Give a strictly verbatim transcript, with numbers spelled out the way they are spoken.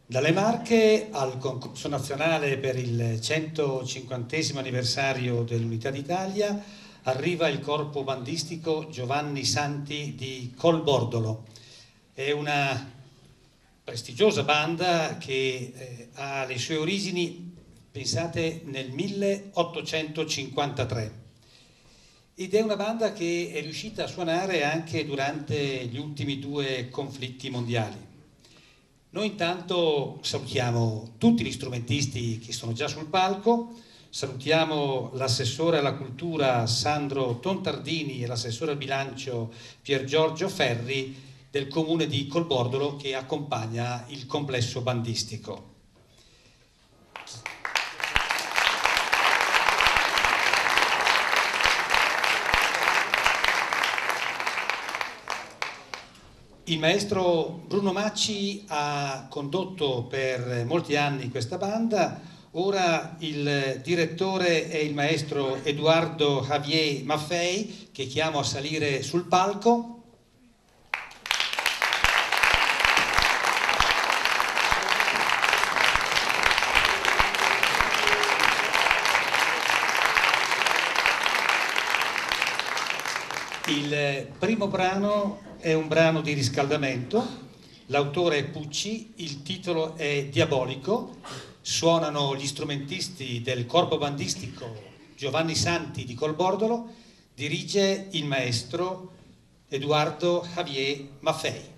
Dalle Marche al concorso nazionale per il centocinquantesimo anniversario dell'Unità d'Italia arriva il corpo bandistico Giovanni Santi di Colbordolo. È una prestigiosa banda che eh, ha le sue origini, pensate, nel milleottocentocinquantatré. Ed è una banda che è riuscita a suonare anche durante gli ultimi due conflitti mondiali. Noi intanto salutiamo tutti gli strumentisti che sono già sul palco, salutiamo l'assessore alla cultura Sandro Tontardini e l'assessore al bilancio Pier Giorgio Ferri del comune di Colbordolo che accompagna il complesso bandistico. Il maestro Bruno Macci ha condotto per molti anni questa banda, ora il direttore è il maestro Edoardo Javier Maffei, che chiamo a salire sul palco. Il primo brano è un brano di riscaldamento, l'autore è Pucci, il titolo è Diabolico, suonano gli strumentisti del corpo bandistico Giovanni Santi di Colbordolo, dirige il maestro Edoardo Javier Maffei.